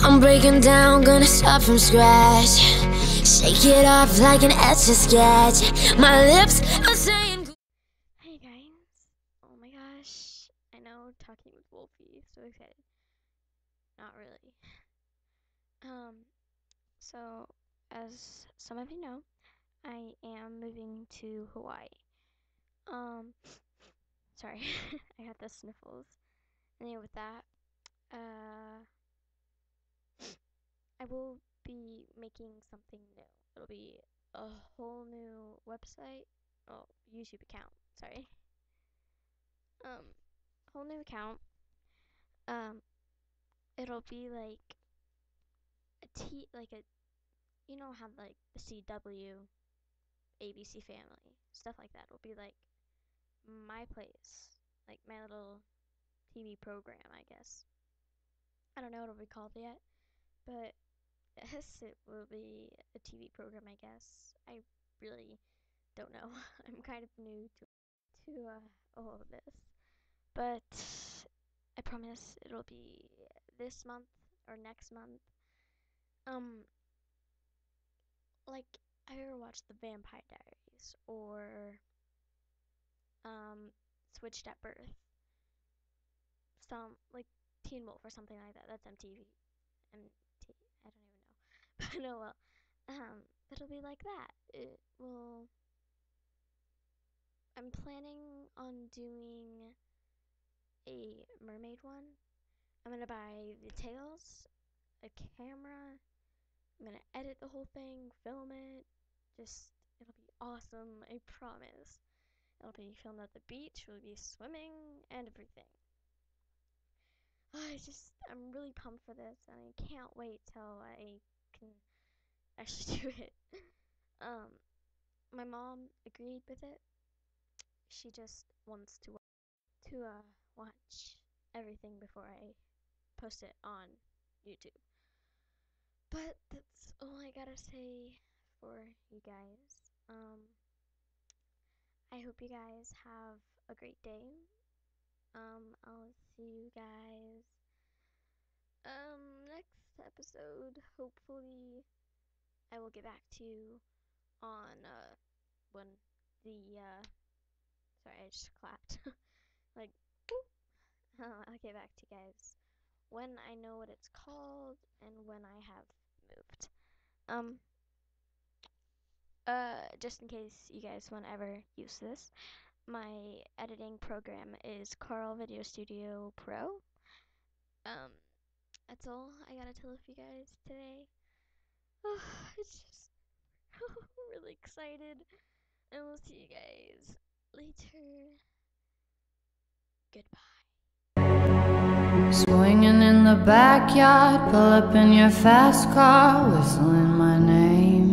I'm breaking down, gonna start from scratch. Shake it off like an etch-a-sketch. My lips are saying. Hey guys, oh my gosh, I know, talking with Wolfie, so excited. Not really. So as some of you know, I am moving to Hawaii. Sorry, I got the sniffles. Anyway, with that, I will be making something new. It'll be a whole new website, oh, YouTube account, sorry. Whole new account. It'll be like you know how like the CW, ABC Family, stuff like that. It'll be like my place, like my little TV program, I guess. I don't know what it'll be called yet, but yes, it will be a TV program, I guess. I really don't know. I'm kind of new to all of this, but I promise it'll be this month or next month. Like, have you ever watched The Vampire Diaries or Switched at Birth? Some like Teen Wolf or something like that. That's MTV. I don't even know. But no, well, it'll be like that. It will. I'm planning on doing a mermaid one. I'm gonna buy the tails, a camera. I'm gonna edit the whole thing, film it. It'll be awesome. I promise. It'll be filmed at the beach. We'll be swimming and everything. I'm really pumped for this, and I can't wait till I can actually do it. My mom agreed with it. She just wants to watch everything before I post it on YouTube. But that's all I gotta say for you guys. I hope you guys have a great day. I'll see you guys next episode. Hopefully I will get back to you on when the sorry, I just clapped. Like whoop. I'll get back to you guys when I know what it's called and when I have moved. Just in case you guys won't ever use this, my editing program is Carl Video Studio Pro. That's all I gotta tell you guys today. It's just really excited, and we'll see you guys later. Goodbye. Swinging in the backyard, pull up in your fast car, whistling my name.